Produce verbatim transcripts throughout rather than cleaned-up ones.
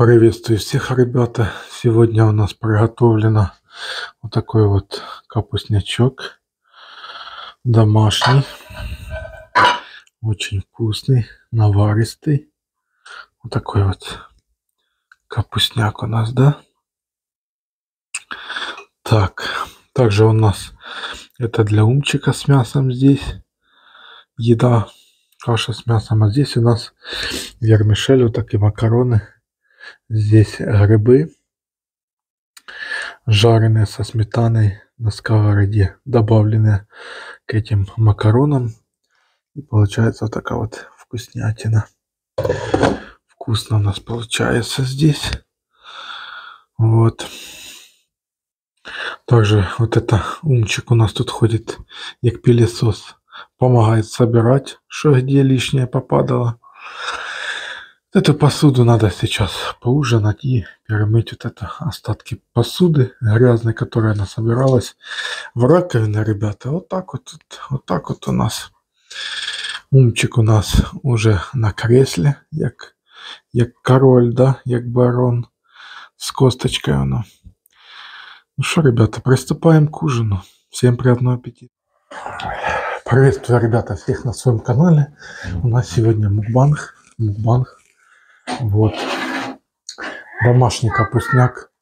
Приветствую всех, ребята. Сегодня у нас приготовлено вот такой вот капустнячок домашний, очень вкусный, наваристый. Вот такой вот капустняк у нас, да? Так, также у нас это для Умчика с мясом здесь. Еда, каша с мясом. А здесь у нас вермишель, вот такие макароны. Здесь грибы, жареные со сметаной на сковороде, добавленные к этим макаронам. И получается вот такая вот вкуснятина. Вкусно у нас получается здесь. Вот. Также вот это Умчик у нас тут ходит, як пылесос. Помогает собирать, что где лишнее попадало. Эту посуду надо сейчас поужинать и перемыть вот это остатки посуды грязной, которая насобиралась в раковине, ребята. Вот так вот, вот так вот у нас. Умчик у нас уже на кресле, як, як король, да, як барон, с косточкой оно. Ну что, ребята, приступаем к ужину. Всем приятного аппетита. Приветствую, ребята, всех на своем канале. У нас сегодня мукбанг. Мукбанг. Вот. Домашний капустняк.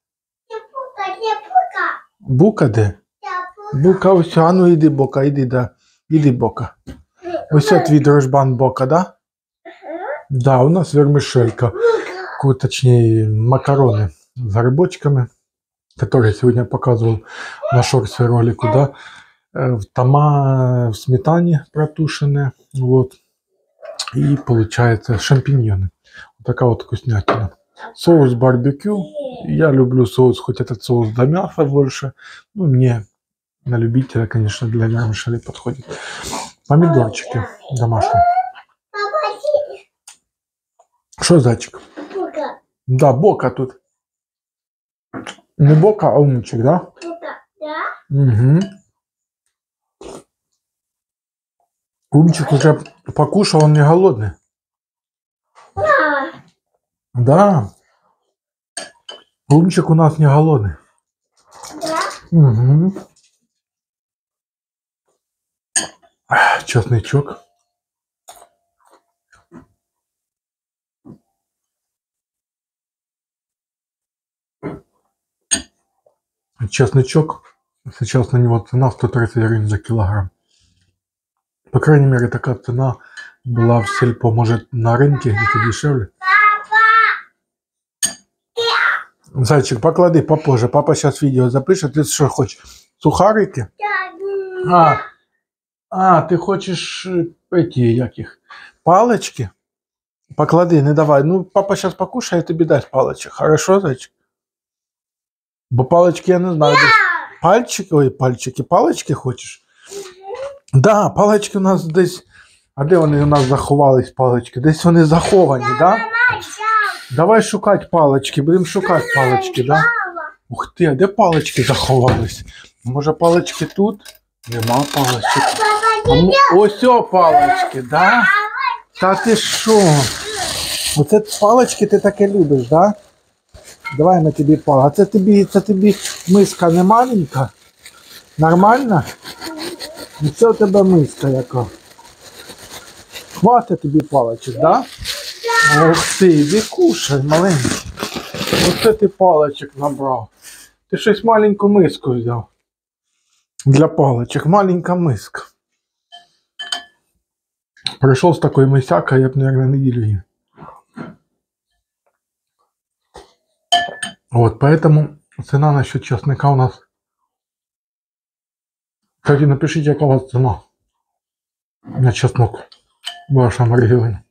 Бука де? Бука, ось, а ну іди бока, іди, да. Іди бока. Ось твій дружбан бока, да? Да, у нас вермишелька. Точнее, макароны с грибочками, которые я сегодня показывал на шорте ролику, да. В тома, в сметане протушенные, вот. И получается шампиньоны. Вот такая вот вкуснятина. Соус барбекю. Я люблю соус, хоть этот соус до мяса больше. Ну, мне на любителя, конечно, для вермишели подходит. Помидорчики домашние. Что, зайчик? Бока. Да, бока тут. Не бока, а Умчик, да? Бока, да. Угу. Умчик уже покушал, он не голодный. Да. Да. Умчик у нас не голодный. Да. Угу. Чесночок. Чесночок. Сейчас на него цена сто тридцать гривен за килограмм. По крайней мере, такая цена была в сельпо. Может, на рынке где-то дешевле. Зайчик, поклади попозже. Папа сейчас видео запишет. Ты что хочешь? Сухарики? А, а ты хочешь эти, яких? Палочки? Поклади, не давай. Ну, папа сейчас покушает, тебе даст палочек. Хорошо, зайчик? Бо палочки я не знаю. Пальчики, ой, пальчики, палочки хочеш? Да, палочки у нас десь. А де вони у нас заховались, палочки? Десь вони заховані, да? Давай шукати палочки, будемо шукати палочки, да? Ух ти, а де палочки заховались? Може палочки тут? Нема палочок. А, ось о палочки, да? Та ти що? Оце палочки ти таке любиш, да? Давай на тобі пал. А це тобі, це тобі миска не маленька? Нормально? І це у тебе миска яка. Хватить тобі палочок, да? Ох ти, іди кушай, маленький. Оце ти палочок набрав. Ти щось маленьку миску взяв. Для палочок. Маленька миска. Прийшов з такою мисякою, я б, наверное, неділю їв. Вот, поэтому цена насчет чеснока у нас. Кстати, напишите, какая у вас цена на чеснок в вашем регионе.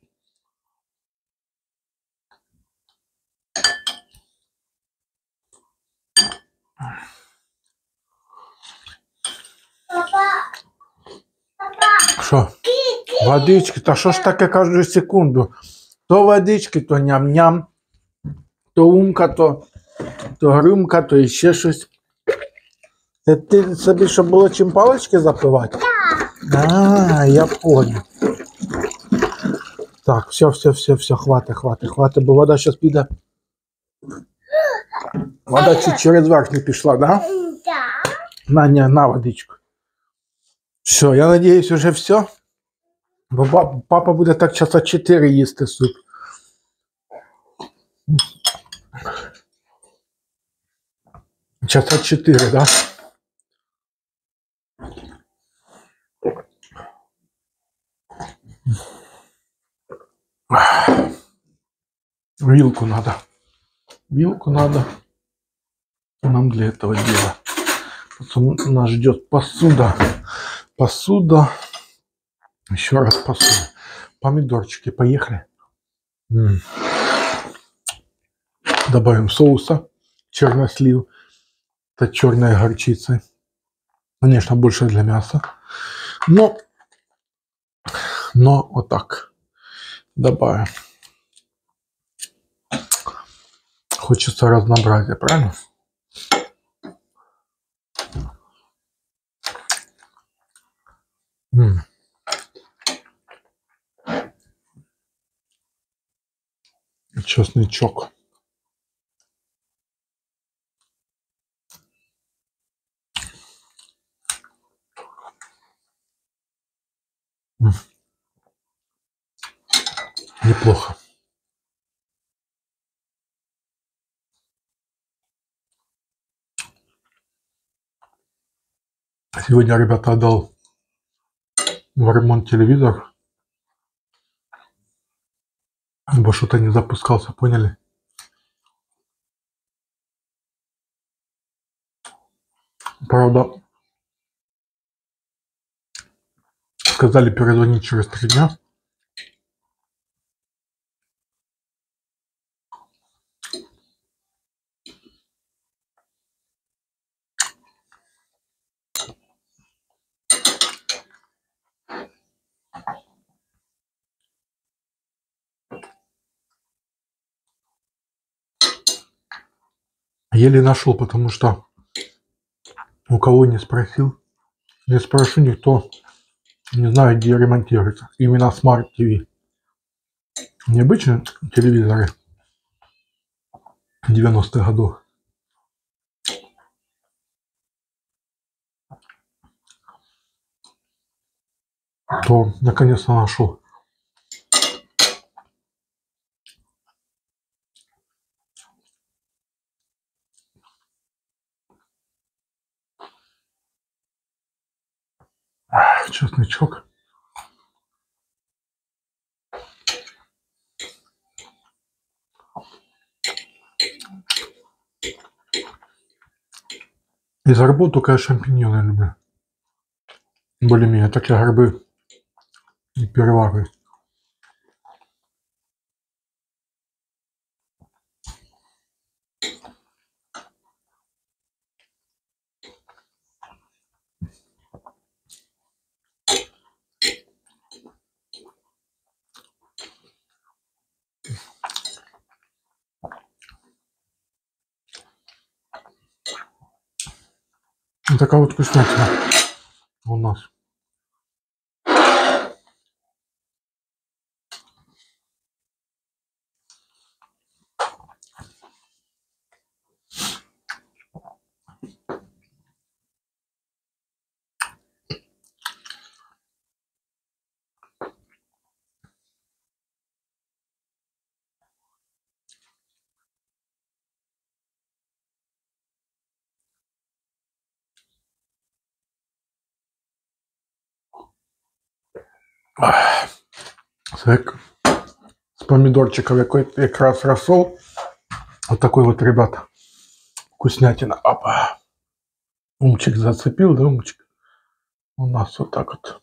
Что? Водички? Та що ж таке каждую секунду? То водички, то ням-ням, то умка, то, то грюмка, то ще щось. Це ти собі, щоб було чим палички запивати? А, я понял. Так, все, все, все, все, хватит, хватит, хватит, бо вода сейчас піде Вода чуть через верх не пішла, да? Да. На, не, на водичку. Все, я надіюсь, уже все. Бо папа буде так часа чотири їсти суп. Часа чотири, да? Вилку надо. Вилку надо нам для этого дела. Потом нас ждет посуда. Посуда. Еще раз посуда. Помидорчики, поехали. М-м. Добавим соуса. Чернослив. Это черная горчица. Конечно, больше для мяса. Но, но вот так добавим. Хочется разнообразия, правильно? М-м. Чесночок. М-м. Неплохо. Сегодня, ребята, отдал в ремонт телевизор. Бо что-то не запускался, поняли? Правда, сказали перезвонить через три дня. Еле нашел, потому что у кого не спросил, не спрошу, никто не знает, где ремонтируется. Именно Smart ти ви. Необычные телевизоры девяностых годов. То наконец-то нашел. Чесночок. Из грибов только я шампиньоны люблю. Более-менее. Так я грибы не перевариваю. Вот такая вот вкуснятина у нас. Так, с помидорчиком какой-то как раз рассол. Вот такой вот, ребята, вкуснятина. Опа. Умчик зацепил, да, умчик? У нас вот так вот.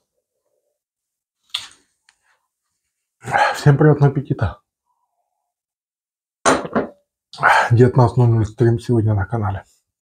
Всем приятного аппетита. девятнадцать ноль ноль стрим сегодня на канале.